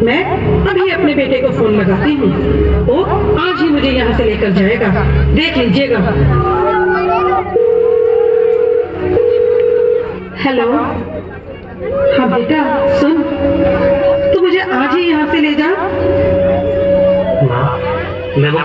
मैं अभी अपने बेटे को फोन लगाती हूँ, वो आज ही मुझे यहाँ से लेकर जाएगा, देख लीजिएगा। हेलो, हाँ बेटा सुन, तू मुझे आज ही यहाँ से ले जा। माँ, मैं